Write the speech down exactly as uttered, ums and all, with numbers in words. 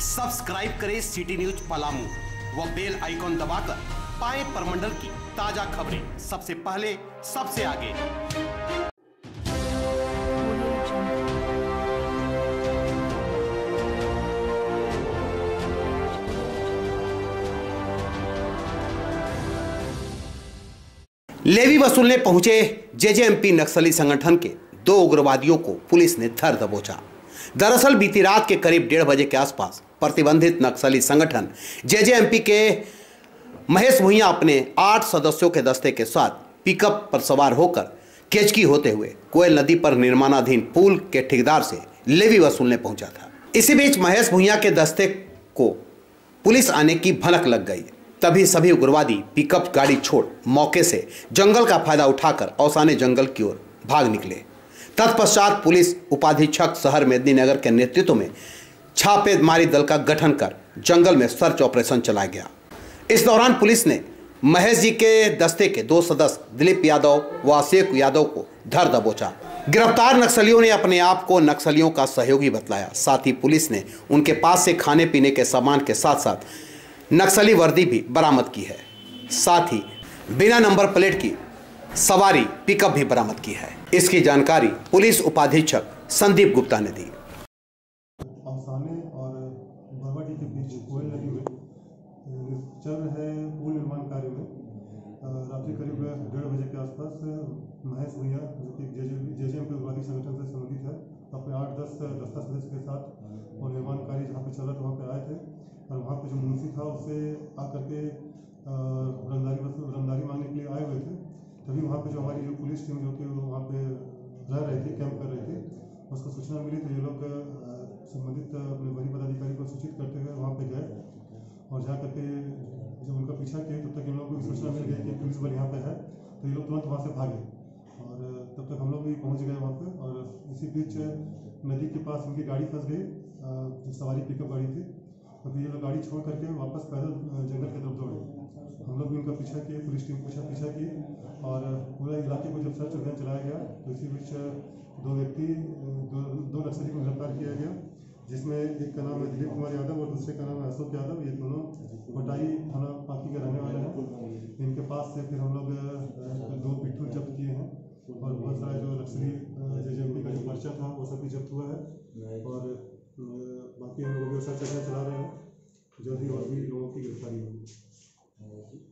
Subscribe करें city news Palamu व bell icon दबाकर पाएं परमंडल की ताजा खबरें सबसे पहले सबसे आगे। लेवी वसूलने पहुंचे जेजेएमपी नक्सली संगठन के दो उग्रवादियों को पुलिस ने धर दबोचा। दरअसल बीती रात के करीब डेढ़ बजे के आसपास प्रतिबंधित नक्सली संगठन जेजेएमपी के महेश भुइयां अपने आठ सदस्यों के दस्ते के साथ पिकअप पर सवार होकर केचकी होते हुए कोयल नदी पर निर्माणाधीन पुल के ठेकेदार से लेवी वसूलने पहुंचा था। इसी बीच महेश भुइयां के दस्ते को पुलिस आने की भनक लग गई। तभी सभी उग्रवादी पिकअप गाड़ी छोड़ मौके से जंगल का फायदा उठाकर औसाने जंगल की ओर भाग निकले। तत्पश्चात पुलिस उपाधीक्षक शहर मेदिनीनगर के नेतृत्व में छापेमारी दल का गठन कर जंगल में सर्च ऑपरेशन चलाया गया। इस दौरान पुलिस ने महेश जी के दस्ते के दो सदस्य दिलीप यादव व अशोक यादव को धर दबोचा। गिरफ्तार नक्सलियों ने अपने आप को नक्सलियों का सहयोगी बतलाया। साथ ही पुलिस ने उनके पास से खाने पीने के सामान के साथ साथ नक्सली वर्दी भी बरामद की है। साथ ही बिना नंबर प्लेट की सवारी पिकअप भी बरामद की है। इसकी जानकारी पुलिस उपाधीक्षक संदीप गुप्ता ने दी। औसाने और बरवाडी के बीच कोयल नदी में चल रहे पुल निर्माण कार्य में रात्रि करीब डेढ़ बजे के आसपास महेश भुइयां जो कि जेजेएमपी उग्रवादी संगठन से संबंधित है अपने आठ दस दस्ता सदस्य के साथ और निर्माण कार्य जहाँ पे चल रहा था वहाँ पे आए थे और वहाँ पे जो मुंशी था उससे आकर के रंगदारी रंगदारी मांगने के लिए आए हुए थे। तभी वहाँ पे जो हमारी जो पुलिस टीम जो कि वहाँ पे रह रहे थे, कैंप कर रहे थे, उसको सूचना मिली तो ये लोग संबंधित अपने वरीय पदाधिकारी को सूचित करते हुए वहाँ पे गए और जा करके जब उनका पीछा किए तब तक इन लोगों को सूचना मिल गई कि पुलिस बल यहाँ पे है, तो ये लोग तुरंत वहाँ से भागे और तब तक हम लोग भी पहुँच गए वहाँ पे। और इसी बीच नदी के पास उनकी गाड़ी फंस गई, जो सवारी पिकअप गाड़ी थी। अभी ये लोग गाड़ी छोड़ करके वापस पैदल जंगल की तरफ दौड़े। हम लोग भी उनका पीछा किए, पुलिस टीम पीछा पीछा की और पूरा इलाके को जब सर्च अभियान चलाया गया तो इसी बीच दो व्यक्ति दो दो नक्सली को गिरफ्तार किया गया, जिसमें एक का नाम है दिलीप कुमार यादव और दूसरे का नाम है अशोक यादव। ये दोनों कोटाई थाना पाकी के रहने वाले हैं। इनके पास से फिर हम लोग दो पिट्ठू जब्त किए हैं और बहुत सारा जो नक्सली जेजेएमपी का जो पर्चा था वो सब भी जब्त हुआ है और बाकी हम लोग सर्च अभियान चला रहे हैं। जल्दी और भी लोगों की गिरफ्तारी होगी।